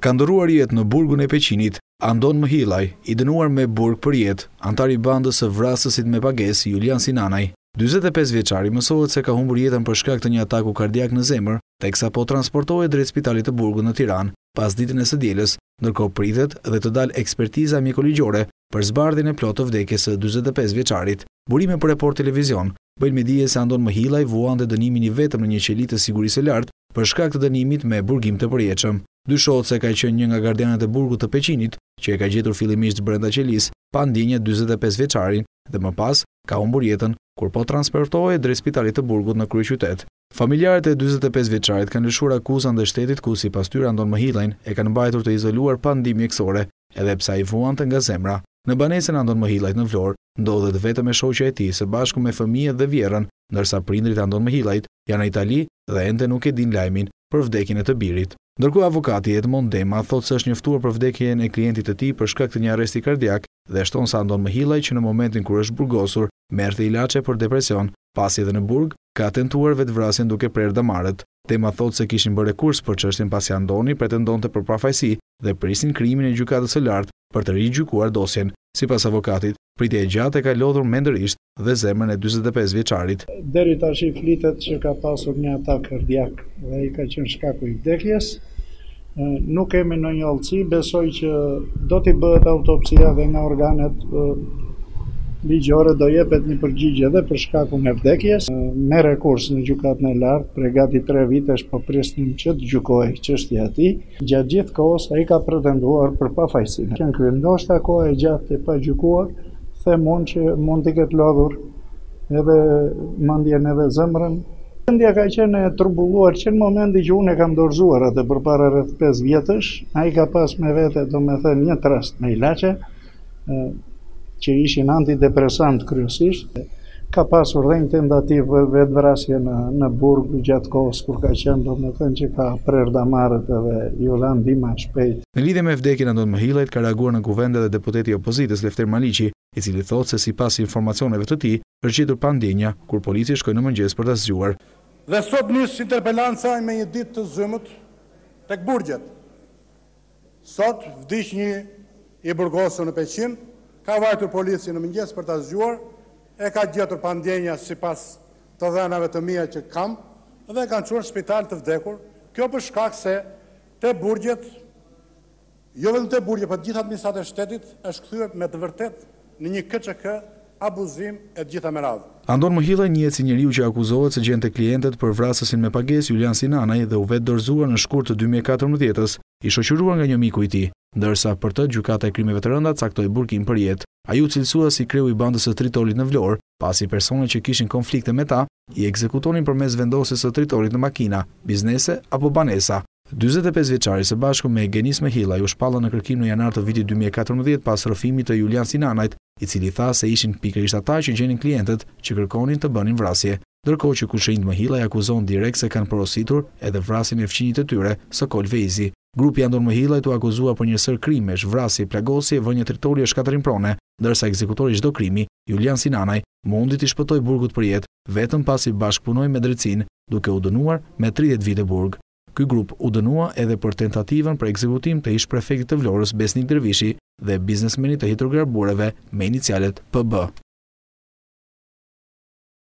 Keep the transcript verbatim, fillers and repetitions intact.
Ka ndëruar jetë në burgun e Peqinit, Andon Mhillaj, i dënuar me burg për jetë, antar i bandës së vrasësit me pagesë Julian Sinanaj. dyzet e pesë vjeçari mësohet se ka humbur jetën për shkak të një ataku kardiak në zemër, teksa po transportohej drejt spitalit të Burgut në Tiranë pas ditën e së dielës, ndërkohë pritet dhe të dalë ekspertiza mjekoligjore për zbardhjen e plotë të vdekjes së dyzet e pesë vjeçarit. Burime për Report Televizion bëjnë me dije se Andon Mhillaj vuante dënimin i vetëm në një qeli të sigurisë së lartë për shkak të dënimit me burgim të përjetshëm. Dyshohet se ka qenë një nga gardianët e burgut të Peqinit, që e ka gjetur fillimisht brenda qelisë, pa ndjenjë dyzet e pesë vjeçarin dhe më pas ka humbur jetën kur po transportohej drejt spitalit të Burgut në kryeqytet. Familjarët e dyzet e pesë vjeçarit kanë lëshuar akuzën ndaj shtetit ku sipas tyre Andon Mhillajin e kanë mbajtur të izoluar pa ndihmë mjekësore, edhe pse ai vuante nga zemra. Në banesën Andon Mhillajit në Vlorë ndodhet vetëm me shoqja e tij së bashku me fëmijët dhe vjerrën, ndërsa prindrit e Andon Mhillajit janë në Itali dhe ende nuk e din lajmin për vdekjen e të birit. Ndërkohë avokati Edmond Dema thotë se është njoftuar për vdekjen e klientit të tij për shkak të një arresti kardiak dhe shton se Andon Mhillaj që në momentin kur është burgosur merrte ilaçe për depresion, pasi edhe në burg ka tentuar vetvrasjen duke prerë damarët. Dema thotë se kishin bërë rekurs për çështjen pasi Andoni pretendonte për pafajësi dhe prisin krimin e gjykatës së lartë për të rigjykuar dosjen. Sipas avokatit, pritja e gjatë e ka lodhur mendërisht dhe zemrën e dyzet e pesë vjeçarit. Deri tash i flitet që ka pasur një atak kardiak dhe ai ka qenë shkaku i vdekjes. Nuk kemi ndonjë hollësi, besoj që do t'i bëhet autopsia dhe nga organet ligjore do jepet një përgjigje edhe për shkakun e vdekjes. Me rekurs në gjykatën e lartë, prej gati tre vitesh po prisnim që të gjykohej çështja e tij. Gjatë gjithë kohës ai ka pretenduar për pafajësinë. Qenë ky ndoshta koha e gjatë e pa gjykuar, them unë që mund t'i ketë lodhur edhe mendjen edhe zemrën. Mendja ka qenë e turbulluar që në momenti që unë e kam dorëzuar atë përpara rreth pesë vjetësh, ai ka pas me vete domethënë një trast me ilaçe që ishin antidepresant kryesisht. Ka pasur dhe një tentativë vetvrasje në, në burg gjatë kohës kur ka qenë domethënë që ka prerë damarët edhe ju dha ndihmë shpejt. Në lidhje me vdekjen e Andon Mhillajit ka reaguar në kuvend edhe deputeti i opozitës Lefter Maliqi, i cili thotë se sipas informacioneve të tij është gjetur pa ndjenja kur policia shkoi në mëngjes për ta zgjuar. Dhe sot nis interpelanca me një ditë të zymët tek burgjet. Sot vdiq një i burgosur në Peqin, ka vajtur policia në mëngjes për ta zgjuar, e ka gjetur pa ndjenja sipas të dhënave të mia që kam dhe kanë çuar në spital të vdekur. Kjo për shkak se te burgjet, jo vetëm te burgjet, por gjithë administrata e shtetit është kthyer me të vërtetë në një K Ç K abuzim e gjitha me radhë. Andon Mhillaj njihet si njeriu që akuzohet se gjente klientët për vrasësin me pagesë Julian Sinanaj dhe u vetë dorëzuar në shkurt të dy mijë e katërmbëdhjetës, i shoqëruar nga një miku i tij, ndërsa për të gjykata e krimeve të rënda caktoi burgim për jetë. Ai u cilësua si kreu i bandës së Tritolit në Vlorë, pasi personat që kishin konflikte me ta i ekzekutonin përmes vendosjes së Tritolit në makina, biznese apo banesa. dyzet e pesë vjeçari së bashku me Genis Mhillaj u shpallën në kërkim në janar të vitit dy mijë e katërmbëdhjetë pas rrëfimit të Julian Sinanajt, i cili tha se ishin pikërisht ata që gjenin klientët që kërkonin të bënin vrasje, ndërkohë që kushërinjt Mhillaj akuzon direkt se kanë porositur edhe vrasjen e fëmijët të tyre, Sokol Vejzi. Grupi Andon Mhillajt u akuzua për një sër krimesh, vrasje, plagosje, vënje tritore e shkatërimprone, ndërsa ekzekutori i çdo krimi, Julian Sinanaj, mundi të shpëtojë burgut për jetë vetëm pasi bashkëpunoi me drejtsinë, duke u dënuar me tridhjetë vite burg. Ky grup u dënua edhe për tentativën për ekzekutim të ish prefektit të Vlorës Besnik Dervishi dhe biznesmenit të Hitrograr Bureve me inicialet P B.